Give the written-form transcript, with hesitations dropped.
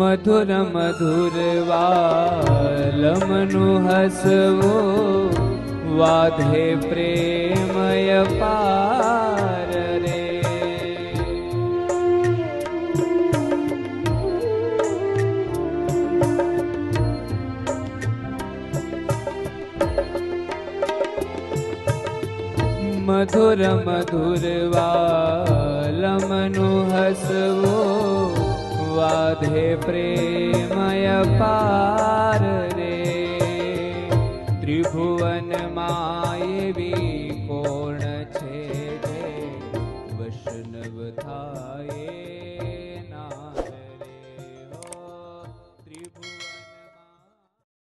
मधुर मधुर वालमनु हसवो वाधे प्रेमय पार रे। मधुर मधुर वालमनु हसवो वाधे प्रेमय पार रे। त्रिभुवन मायवी कोण छे जे वैष्णव थाये